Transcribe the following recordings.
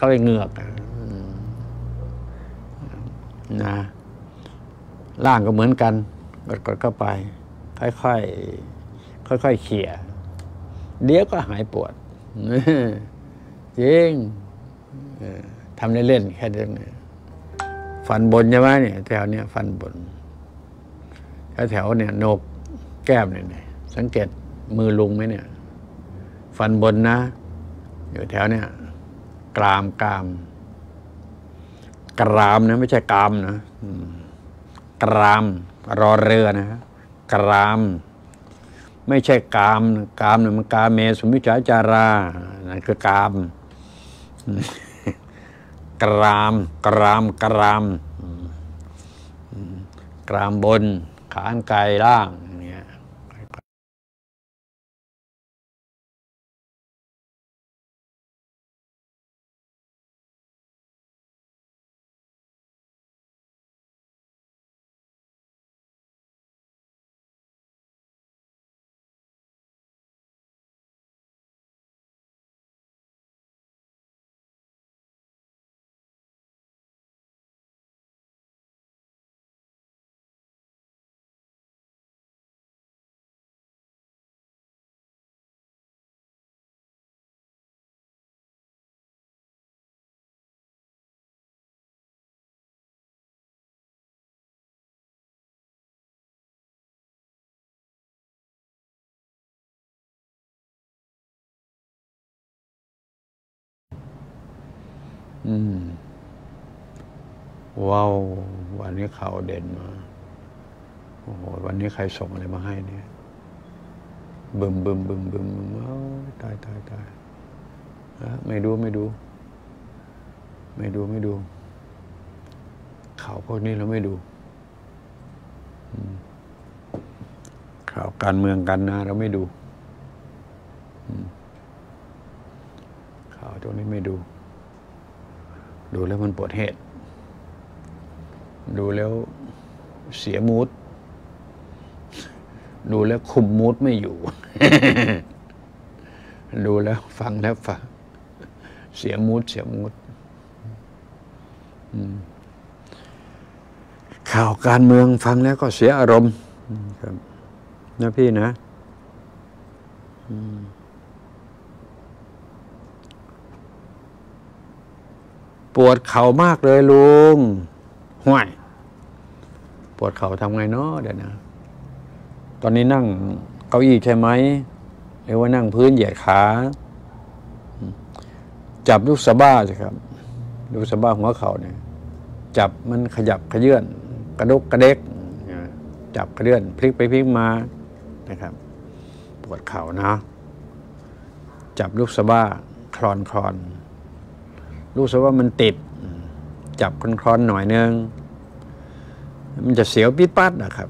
เข้าไปเหงือกนะล่างก็เหมือนกันกดเข้าไปค่อยๆเขี่ยเดี๋ยวก็หายปวดจริงทำเล่นๆแค่นี้ฟันบนใช่ไหมเนี่ยแถวเนี้ยฟันบนแถวเนี่ยโหนกแก้มเนี่ยสังเกตมือลุงไหมเนี่ยฟันบนนะอยู่แถวเนี่ยกรามนะไม่ใช่กรามนะกรามรอเรือนะกรามไม่ใช่กามเนี่ยมันกาเมสุมิจฉาจารานั่นคือกามกรามบนขาอันไกลล่างเนี่ยว้าววันนี้ข่าวเด่นมาโอ้โหวันนี้ใครส่งอะไรมาให้เนี่ยบึมตายไม่ดูข่าวพวกนี้เราไม่ดูข่าวการเมืองกันนะเราไม่ดูข่าวตรงนี้ไม่ดูแล้วมันปวดเหตุดูแล้วเสียมูดดูแล้วคุมมูดไม่อยู่ ดูแล้วฟังเสียมูดข่าวการเมืองฟังแล้วก็เสียอารมณ์ครับนะพี่นะปวดเข่ามากเลยลุงห่วยปวดเข่าทำไงเนาะเดี๋ยวนะตอนนี้นั่งเก้าอี้ใช่ไหมหรือว่านั่งพื้นเหยียดขาจับลูกสะบ้าสิครับลูกสะบ้าหัวเข่าเนี่ยจับมันขยับขยื่นกระดุกกระเด็กจับกระเดื่อนพลิกไปพลิกมานะครับปวดเข่านะจับลูกสะบ้าคลอนลูกสะบ้ามันติดจับคลอนหน่อยนึงมันจะเสียวปิดปัดนะครับ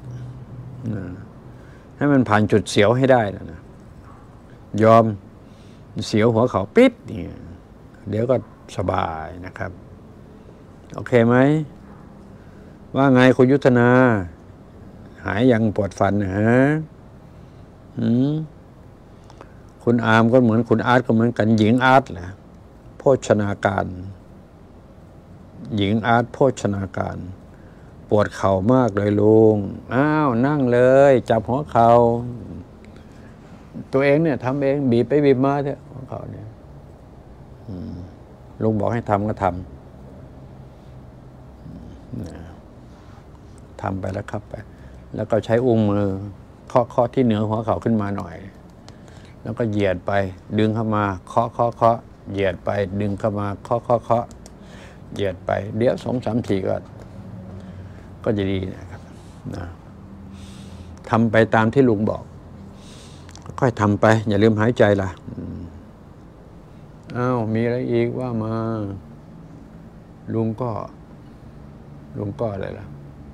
ให้มันผ่านจุดเสียวให้ได้นะยอมเสียวหัวเข่าปิดนี่เดี๋ยวก็สบายนะครับโอเคไหมว่าไงคุณยุทธนาหายยังปวดฟันฮะคุณอาร์มก็เหมือนคุณอาร์ตก็เหมือนกันหญิงอาร์ตแหละโภชนาการหญิงอาร์ตโภชนาการปวดเข่ามากเลยลุงอ้าวนั่งเลยจับหัวเข่าตัวเองเนี่ยทำเองบีบไปบีบมาเถอะหัวเข่าเนี่ยลุงบอกให้ทำก็ทำไปแล้วครับไปแล้วก็ใช้อุ้งมือเคาะที่เหนือหัวเข่าขึ้นมาหน่อยแล้วก็เหยียดไปดึงเข้ามาเคาะเหยียดไปดึงเข้ามาเคาะเหยียดไปเดี๋ยว2-3 ทีก็จะดีนะครับนะทำไปตามที่ลุงบอกค่อยทำไปอย่าลืมหายใจล่ะอ้าวมีอะไรอีกว่ามาลุงก็อะไรล่ะ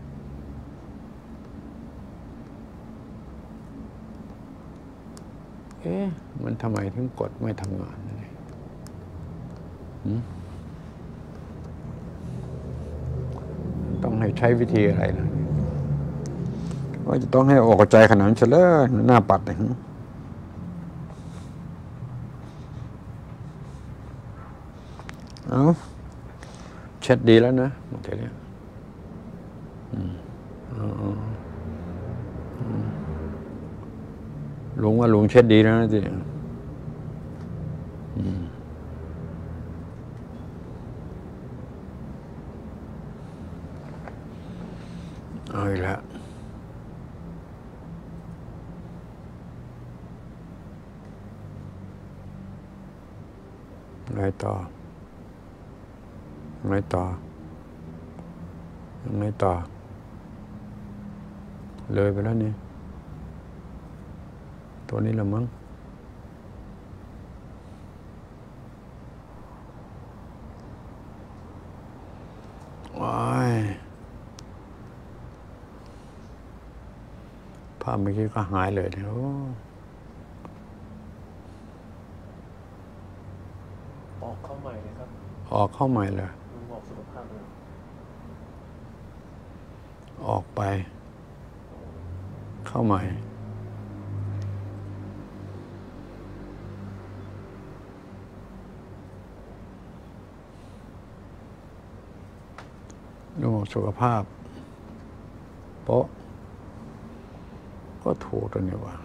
มันทำไมถึงกดไม่ทำงานต้องให้ใช้วิธีอะไรนะว่าจะต้องให้ออกใจขนาดนั้นเฉลยหน้าปัดเลยเอาเช็ดดีแล้วนะเดี๋ยวนี้ลุงว่าลุงเช็ดดีแล้วนะจีเอาอีกแล้วไงต่อไงต่อไงต่อเลยไปแล้วนี่ตัวนี้ละมั้งว้ายภาพเมื่อกี้ก็หายเลยเนี่ยออกเข้าใหม่เลยครับออกเข้าใหม่เลยออกสุขภาพเลยออกไปเข้าใหม่เรื่องสุขภาพโป๊ะก็ถูกตัวนี้ว่า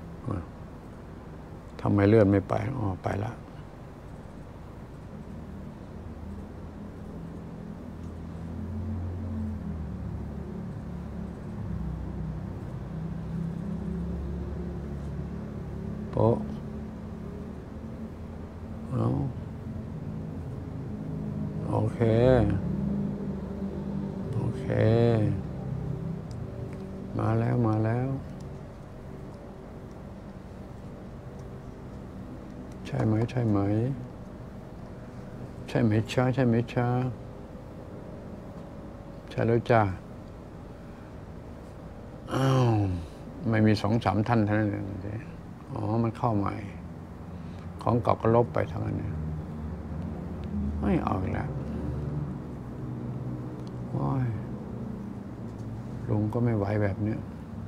ทำไมเลื่อนไม่ไปไปแล้วโป๊ะโอเคมาแล้วใช่ไหมใช่ไหมช้าใช่แล้วจ้าอ้าวไม่มี2-3 ท่านเท่านั้นเองมันเข้าใหม่ของเก่าก็ลบไปทั้งนั้นไม่เอาอีกแล้วว้ายลุงก็ไม่ไหวแบบนี้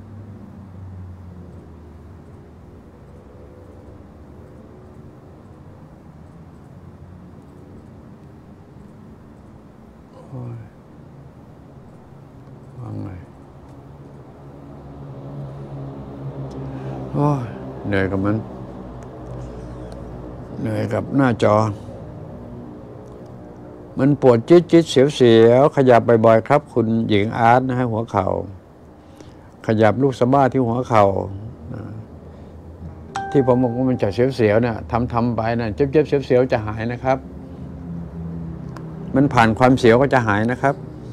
ว่าไงเหนื่อยกับมันเหนื่อยกับหน้าจอมันปวดจิ๊ดเสียวขยับบ่อยๆครับคุณหญิงอาร์ตนะฮะหัวเข่าขยับลูกสะบ้าที่หัวเข่าที่ผมบอกว่ามันจะเสียวๆเนี่ยทำไปนะเจ็บเสียวๆจะหายนะครับมันผ่านความเสียวก็จะหายนะครับ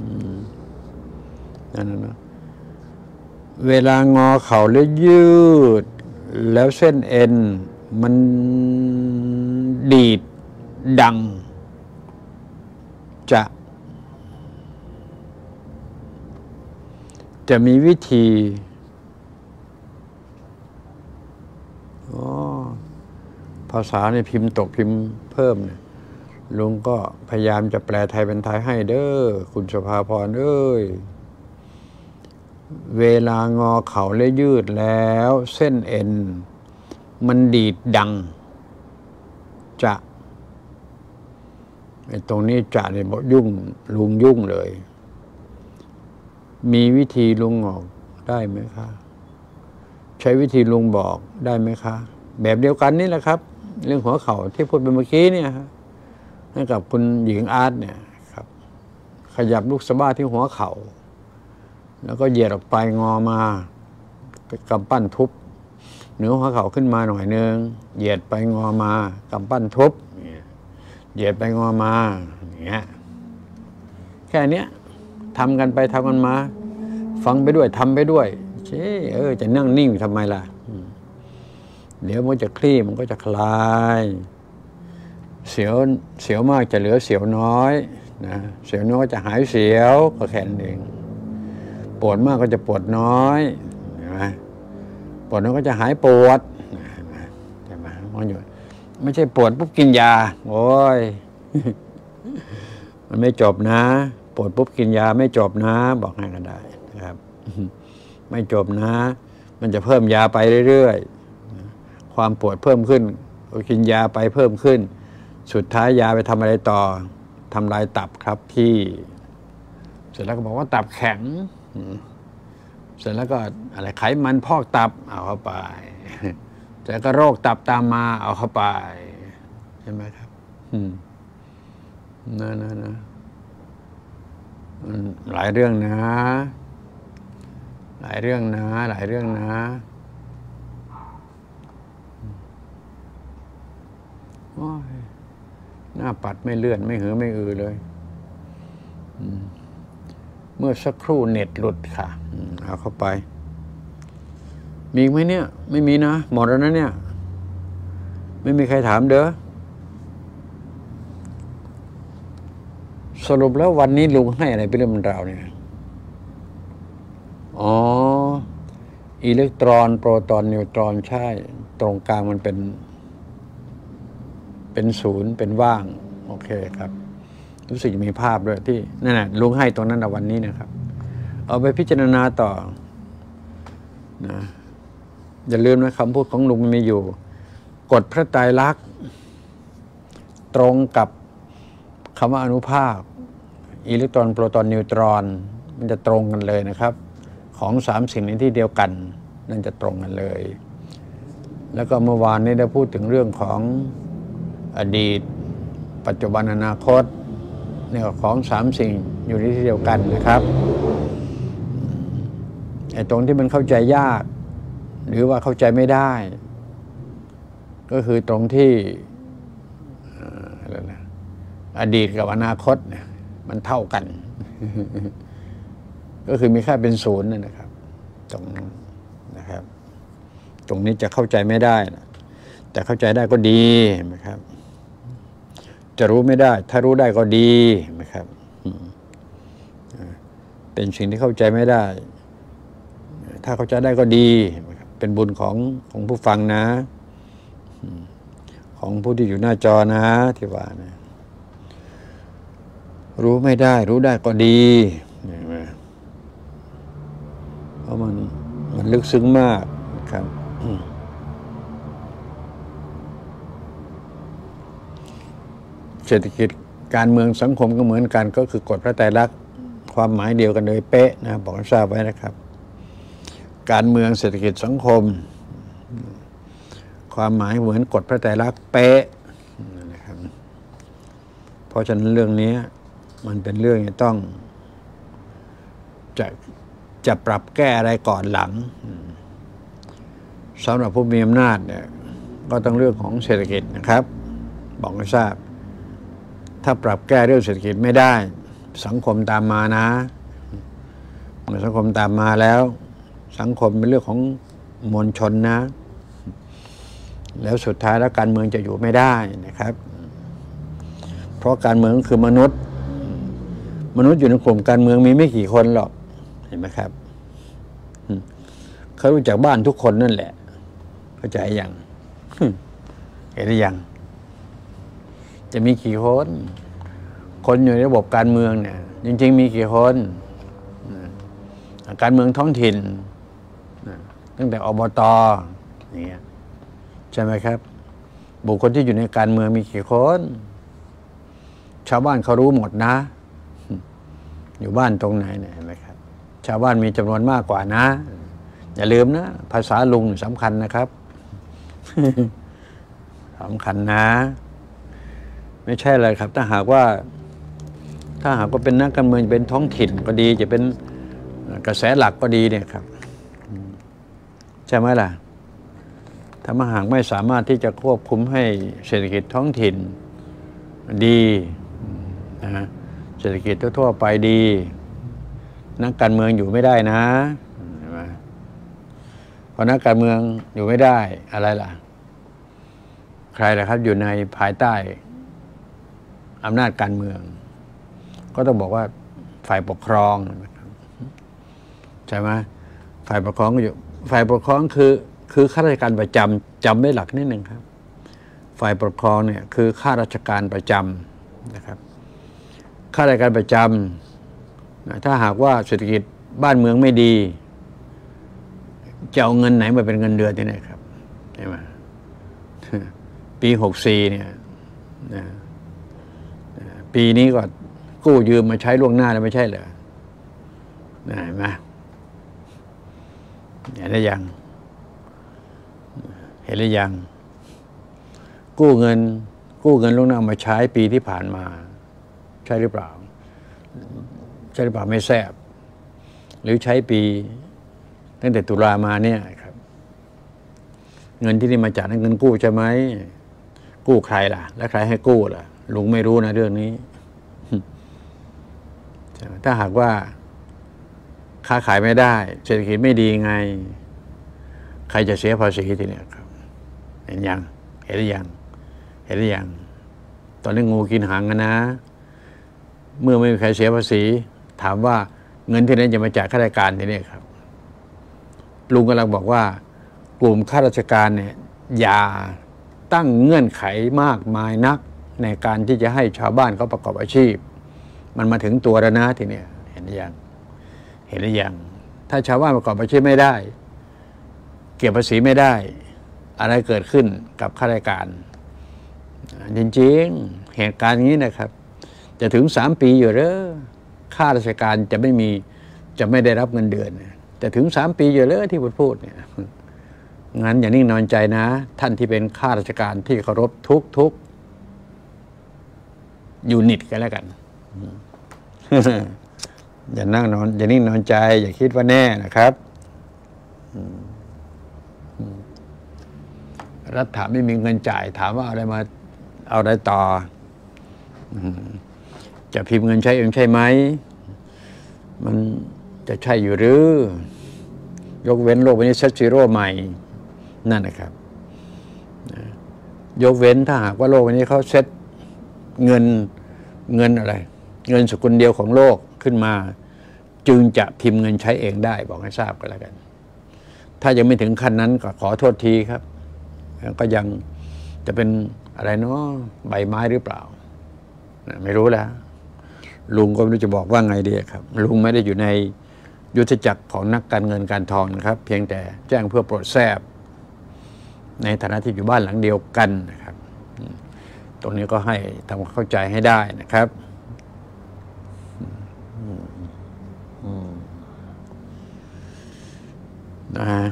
นั่นนะเวลางอเข่าแล้วยืดแล้วเส้นเอ็นมันดีดดังจะมีวิธีภาษาในพิมพ์ตกพิมพ์เพิ่มเนี่ยลุงก็พยายามจะแปลไทยเป็นไทยให้เด้อคุณสุภาพรเอ้ยเวลางอเข่าและยืดแล้วเส้นเอ็นมันดีดดังจะไอ้ตรงนี้จะเนี่ยบอกยุ่งลุงยุ่งเลยมีวิธีลุงออกได้ไหมคะใช้วิธีลุงบอกได้ไหมคะแบบเดียวกันนี่แหละครับเรื่องหัวเข่าที่พูดไปเมื่อกี้เนี่ยฮะให้กับคุณหญิงอาร์ตเนี่ยครับขยับลูกสะบ้าที่หัวเข่าแล้วก็เหยียดออกไปงอมากำปั้นทุบเหนือหัวเข่าขึ้นมาหน่อยนึงเหยียดไปงอมากำปั้นทุบเหยียดไปงอมาอย่างเงี้ยแค่นี้ทำกันไปทำกันมาฟังไปด้วยทำไปด้วยจะนั่งนิ่งทำไมล่ะเดี๋ยวมันจะคลี่มันก็จะคลายเสียวมากจะเหลือเสียวน้อยนะเสียวน้อยก็จะหายเสียวก็แค่นั้นเองปวดมากก็จะปวดน้อยนะปวดน้อยก็จะหายปวดใช่ไหมมันอยู่ไม่ใช่ปวดปุ๊บกินยาโอ้ยมันไม่จบนะปวดปุ๊บกินยาไม่จบนะบอกให้กันได้นะครับไม่จบนะมันจะเพิ่มยาไปเรื่อยๆความปวดเพิ่มขึ้นก็กินยาไปเพิ่มขึ้นสุดท้ายยาไปทำอะไรต่อทำลายตับครับพี่เสร็จแล้วก็บอกว่าตับแข็งเสร็จแล้วก็อะไรไขมันพอกตับเอาเข้าไปแต่ก็โรคตับตามมาเอาเข้าไปใช่ไหมครับนะหลายเรื่องนะหลายเรื่องนะโอ้ยหน้าปัดไม่เลื่อนไม่หือไม่อือเลยเมื่อสักครู่เน็ตหลุดค่ะเอาเข้าไปมีไหมเนี่ยไม่มีนะหมดแล้วนะเนี่ยไม่มีใครถามเด้อสรุปแล้ววันนี้ลุงให้อะไรเป็นเรื่องเป็นราวเนี่ยอ๋ออิเล็กตรอนโปรตอนนิวตรอนใช่ตรงกลางมันเป็นศูนย์เป็นว่างโอเคครับรู้สึกจะมีภาพด้วยที่นั่นแหละลุงให้ตรงนั้นวันนี้นะครับเอาไปพิจารณาต่อนะอย่าลืมนะคำพูดของลุงมีอยู่กฎพระไตรลักษณ์ตรงกับคำว่าอนุภาคอิเล็กตรอนโปรตอนนิวตรอนมันจะตรงกันเลยนะครับของสามสิ่งนี้ที่เดียวกันนั่นจะตรงกันเลยแล้วก็เมื่อวานนี้ได้พูดถึงเรื่องของอดีตปัจจุบันอนาคตเนี่ยของสามสิ่งอยู่ในที่เดียวกันนะครับไอ้ตรงที่มันเข้าใจยากหรือว่าเข้าใจไม่ได้ก็คือตรงที่อดีตกับอนาคตเนี่ยมันเท่ากัน ก็คือมีค่าเป็นศูนย์นะครับตรงนั้นนะครับตรงนี้จะเข้าใจไม่ได้นะแต่เข้าใจได้ก็ดีนะครับจะรู้ไม่ได้ถ้ารู้ได้ก็ดีนะครับเป็นสิ่งที่เข้าใจไม่ได้ถ้าเข้าใจได้ก็ดีเป็นบุญของผู้ฟังนะของผู้ที่อยู่หน้าจอนะที่ว่านะรู้ไม่ได้รู้ได้ก็ดีเพราะมันลึกซึ้งมากครับเศรษฐกิจการเมืองสังคมก็เหมือนกันก็คือกฎพระไตรลักษณ์ความหมายเดียวกันเลยเป๊ะนะบอกให้ทราบไว้นะครับการเมืองเศรษฐกิจสังคมความหมายเหมือนกฎพระไตรลักษณ์เป๊ะนะครับเพราะฉะนั้นเรื่องนี้มันเป็นเรื่องที่ต้องจะปรับแก้อะไรก่อนหลังสำหรับผู้มีอำนาจเนี่ยก็ต้องเรื่องของเศรษฐกิจนะครับบอกให้ทราบถ้าปรับแก้เรื่องเศรษฐกิจไม่ได้สังคมตามมานะเมื่อสังคมตามมาแล้วสังคมเป็นเรื่องของมวลชนนะแล้วสุดท้ายแล้วการเมืองจะอยู่ไม่ได้นะครับเพราะการเมืองคือมนุษย์อยู่ในกลุ่มการเมืองมีไม่กี่คนหรอกเห็นไหมครับเขารู้จักบ้านทุกคนนั่นแหละเข้าใจยังเห็นหรือยังจะมีกี่คนอยู่ในระบบการเมืองเนี่ยจริงๆมีกี่คนการเมืองท้องถิ่นตั้งแต่อบต.อย่างเงี้ยใช่ไหมครับบุคคลที่อยู่ในการเมืองมีกี่คนชาวบ้านเขารู้หมดนะอยู่บ้านตรงไหนเนี่ยเห็นไหมครับชาวบ้านมีจำนวนมากกว่านะอย่าลืมนะภาษาลุงสำคัญนะครับ สำคัญนะไม่ใช่เลยครับถ้าหากว่าเป็นนักการเมืองเป็นท้องถิ่นก็ดีจะเป็นกระแสหลักก็ดีเนี่ยครับใช่ไหมล่ะถ้าหากไม่สามารถที่จะควบคุมให้เศรษฐกิจท้องถิ่นดีนะเศรษฐกิจทั่วไปดีนักการเมืองอยู่ไม่ได้นะพอนักการเมืองอยู่ไม่ได้อะไรล่ะใครล่ะครับอยู่ในภายใต้อำนาจการเมืองก็ต้องบอกว่าฝ่ายปกครองใช่ไหมฝ่ายปกครองก็อยู่ฝ่ายปกครองคือข้าราชการประจำจำไว้หลักนิดหนึ่งครับฝ่ายปกครองเนี่ยคือข้าราชการประจำนะครับข้าราชการประจำถ้าหากว่าเศรษฐกิจบ้านเมืองไม่ดีจะเอาเงินไหนมาเป็นเงินเดือนที่ไหนครับใช่ไหมปี 64เนี่ยปีปีนี้ก็กู้ยืมมาใช้ล่วงหน้าแล้วไม่ใช่เหรอเห็นไหมเห็นหรือยังเห็นหรือยังกู้เงินล่วงหน้ามาใช้ปีที่ผ่านมาใช่หรือเปล่าไม่แทรกหรือใช้ปีตั้งแต่ตุลามาเนี่ยครับเงินที่นี่มาจากเงินกู้ใช่ไหมกู้ใครล่ะและใครให้กู้ล่ะลุงไม่รู้นะเรื่องนี้ถ้าหากว่าค้าขายไม่ได้เศรษฐกิจไม่ดีไงใครจะเสียภาษีทีเนี้ยครับเห็นหรือยังตอนนี้งูกินหางกันนะเมื่อไม่มีใครเสียภาษีถามว่าเงินที่นั้นจะมาจากข้าราชการทีนี้ครับลุงกำลังบอกว่ากลุ่มข้าราชการเนี่ยอย่าตั้งเงื่อนไขมากมายนักในการที่จะให้ชาวบ้านเขาประกอบอาชีพมันมาถึงตัวแล้วนะทีนี้เห็นหรือยังถ้าชาวบ้านประกอบอาชีพไม่ได้เก็บภาษีไม่ได้อะไรเกิดขึ้นกับข้าราชการจริงๆเหตุการณ์อย่างนี้นะครับจะถึง3 ปีอยู่แล้วข้าราชการจะไม่ได้รับเงินเดือนจะถึง3 ปีอยู่แล้วที่พูดเนี่ยงั้นอย่านิ่งนอนใจนะท่านที่เป็นข้าราชการที่เคารพทุกยูนิตกันแล้วกันอย่านิ่งนอนใจอย่าคิดว่าแน่นะครับรัฐไม่มีเงินจ่ายถามว่าเอาอะไรต่อจะพิมพ์เงินใช้เองใช่ไหมมันจะใช่อยู่หรือยกเว้นโลกใบนี้เซตซีโร่ใหม่นั่นนะครับยกเว้นถ้าหากว่าโลกใบนี้เขาเซตเงินอะไรเงินสกุลเดียวของโลกขึ้นมาจึงจะพิมพ์เงินใช้เองได้บอกให้ทราบกันแล้วกันถ้ายังไม่ถึงขั้นนั้นก็ขอโทษทีครับก็ยังจะเป็นอะไรเนาะใบไม้หรือเปล่าไม่รู้แล้วลุงก็ไม่รู้จะบอกว่าไงดีครับลุงไม่ได้อยู่ในยุทธจักรของนักการเงินการทองนะครับเพียงแต่แจ้งเพื่อโปรดแทรกในฐานะที่อยู่บ้านหลังเดียวกันนะครับตรงนี้ก็ให้ทำความเข้าใจให้ได้นะครับนะฮะ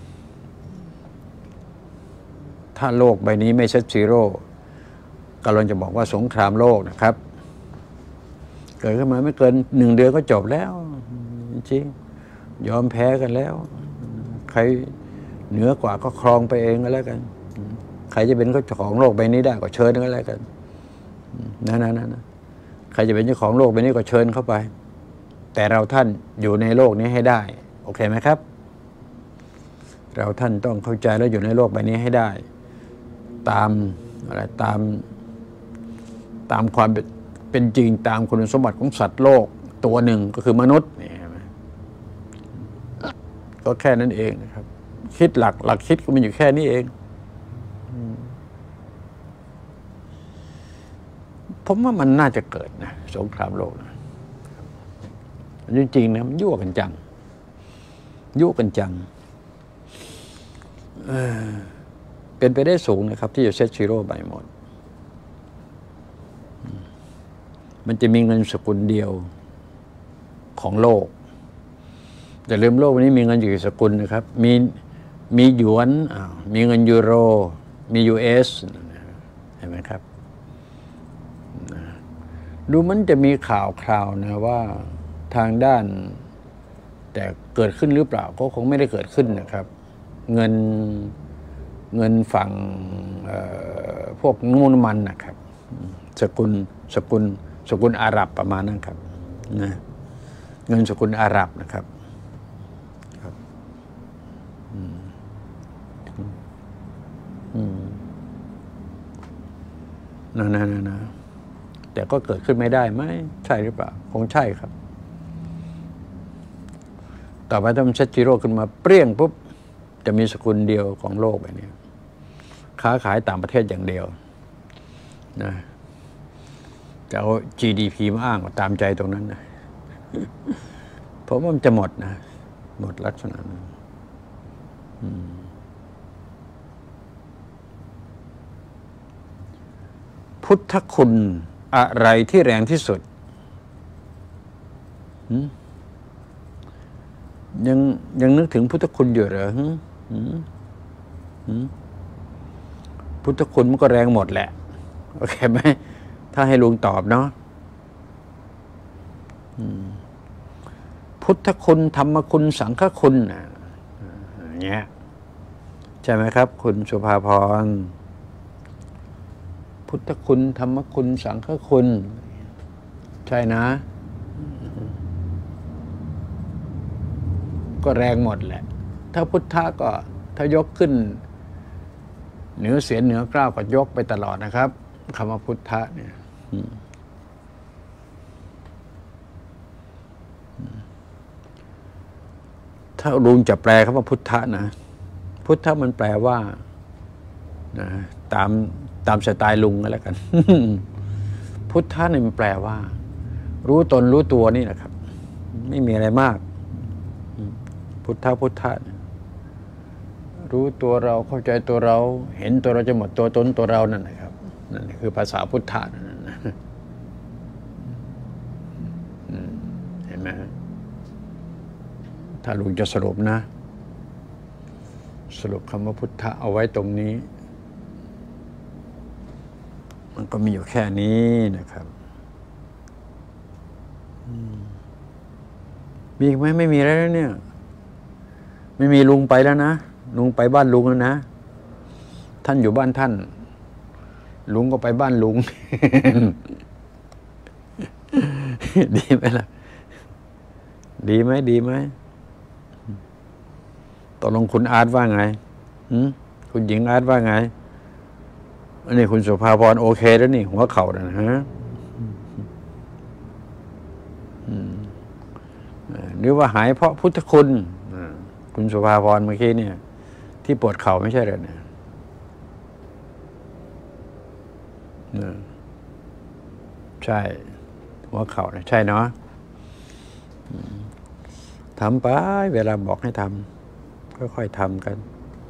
ถ้าโลกใบนี้ไม่เซตซีโร่กำลังจะบอกว่าสงครามโลกนะครับเกิดขึ้นมาไม่เกิน1 เดือนก็จบแล้วจริงยอมแพ้กันแล้วใครเหนือกว่าก็ครองไปเองก็แล้วกันใครจะเป็นเจ้าของโลกใบนี้ได้ก็เชิญก็แล้วกันนะใครจะเป็นเจ้าของโลกใบนี้ก็เชิญเข้าไปแต่เราท่านอยู่ในโลกนี้ให้ได้โอเคไหมครับเราท่านต้องเข้าใจแล้วอยู่ในโลกใบนี้ให้ได้ตามความเป็นจริงตามคุณสมบัติของสัตว์โลกตัวหนึ่งก็คือมนุษย์นี่ก็แค่นั้นเองนะครับคิดหลักคิดก็มันอยู่แค่นี้เองผมว่ามันน่าจะเกิดนะสงครามโลกนะจริงๆนะมันยั่วกันจังเป็นไปได้สูงนะครับที่จะเซตซีโร่ใบหมดมันจะมีเงินสกุลเดียวของโลกแต่ลืมโลกวันนี้มีเงินอยู่สกุลนะครับมีหยวนมีเงินยูโรมี US เห็นไหมครับดูมันจะมีข่าวนะว่าทางด้านแต่เกิดขึ้นหรือเปล่าก็คงไม่ได้เกิดขึ้นนะครับเงินฝั่งพวกน้ำมันนะครับสกุลอาหรับประมาณนั้นครับนะเงินสกุลอาหรับนะครับนะแต่ก็เกิดขึ้นไม่ได้ไหมใช่หรือเปล่าคงใช่ครับต่อไปถ้ามันเซตซีโร่ขึ้นมาเปรี้ยงปุ๊บจะมีสกุลเดียวของโลกแบบนี้ค้าขายต่างประเทศอย่างเดียวนะจะเอา GDP มาอ้างตามใจตรงนั้นนะผมว่ามันจะหมดนะหมดลักษณะนั้นพุทธคุณอะไรที่แรงที่สุดยังนึกถึงพุทธคุณอยู่เหรอพุทธคุณมันก็แรงหมดแหละโอเคไหมถ้าให้ลุงตอบเนาะพุทธคุณธรรมคุณสังฆคุณอย่างเงี้ยใช่ไหมครับคุณสุภาพรพุทธคุณธรรมคุณสังฆคุณใช่นะก็แรงหมดแหละถ้าพุทธะก็ถ้ายกขึ้นเหนือเสียนเหนือกล้าวก็ยกไปตลอดนะครับคำว่าพุทธะเนี่ยถ้าลุงจะแปลคำว่าพุทธะนะพุทธะมันแปลว่านะตามสไตล์ลุงก็แล้วกัน พุทธะเนี่ยมันแปลว่ารู้ตนรู้ตัวนี่แหละครับไม่มีอะไรมากพุทธะรู้ตัวเราเข้าใจตัวเราเห็นตัวเราจะหมดตัวตนตัวเรานั่นนะครับนั่นคือภาษาพุทธะนั่นนะเห็นไหมถ้าลุงจะสรุปนะสรุปคำว่าพุทธะเอาไว้ตรงนี้มันก็มีอยู่แค่นี้นะครับมีอีกไหมไม่มีแล้วเนี่ยไม่มีลุงไปแล้วนะลุงไปบ้านลุงแล้วนะท่านอยู่บ้านท่านลุงก็ไปบ้านลุง ดีไหมล่ะดีไหมตกลงคุณอาร์ตว่าไงคุณหญิงอาร์ตว่าไงอันนี้คุณสุภาพรโอเคแล้วนี่หัวเข่านะฮะหรือว่าหายเพราะพุทธคุณคุณสุภาพรเมื่อกี้เนี่ยที่ปวดเข่าไม่ใช่เหรอเนี่ยใช่หัวเข่านะใช่เนาะทำไปเวลาบอกให้ทำค่อยๆทำกัน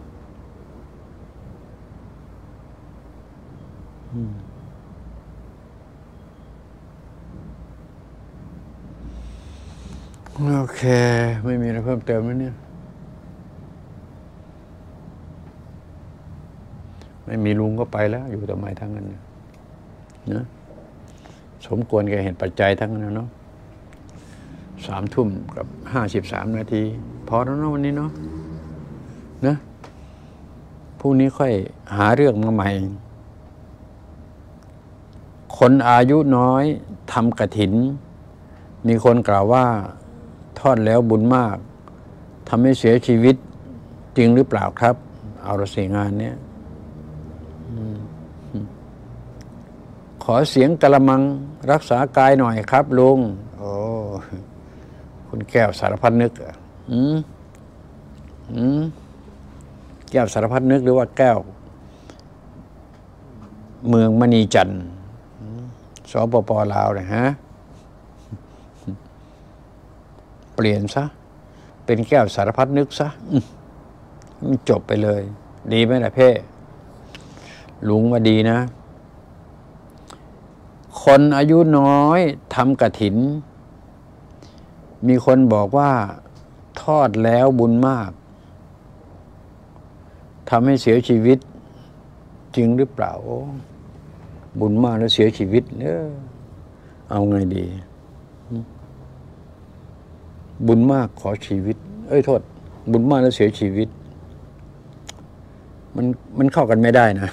โอเคไม่มีอะไรเพิ่มเติมแล้วเนี่ยไม่มีลุงก็ไปแล้วอยู่ทำไมทั้งนั้นนะสมควรแก่เหตุปัจจัยทั้งนั้นเนาะ3 ทุ่มกับ53 นาทีพอแล้วเนาะวันนี้เนาะนะพรุ่งนี้ค่อยหาเรื่องมาใหม่คนอายุน้อยทำกฐินมีคนกล่าวว่าทอดแล้วบุญมากทำให้เสียชีวิตจริงหรือเปล่าครับเอาละสิงานเนี้ยขอเสียงกะละมังรักษากายหน่อยครับลุงโอ้คุณแก้วสารพัดนึกแก้วสารพัดนึกหรือว่าแก้วเมืองมณีจันทร์สปป.ลาวนะฮะเปลี่ยนซะเป็นแก้วสารพัดนึกซะมันจบไปเลยดีไหมล่ะเพ่ลุงว่าดีนะคนอายุน้อยทำกฐินมีคนบอกว่าทอดแล้วบุญมากทำให้เสียชีวิตจริงหรือเปล่าบุญมากแล้วเสียชีวิตเอาไงดีบุญมากขอชีวิตโทษบุญมากแล้วเสียชีวิตมันเข้ากันไม่ได้นะ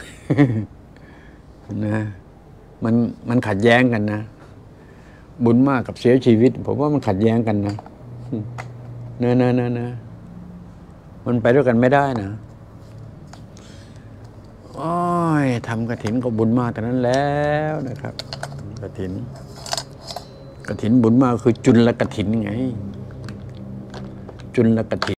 นะมันขัดแย้งกันนะบุญมากกับเสียชีวิตผมว่ามันขัดแย้งกันนะนะมันไปด้วยกันไม่ได้นะโอ้ยทำกฐินก็บุญมากแต่นั้นแล้วนะครับกฐินบุญมากคือจุลกฐินไงจุลกฐิน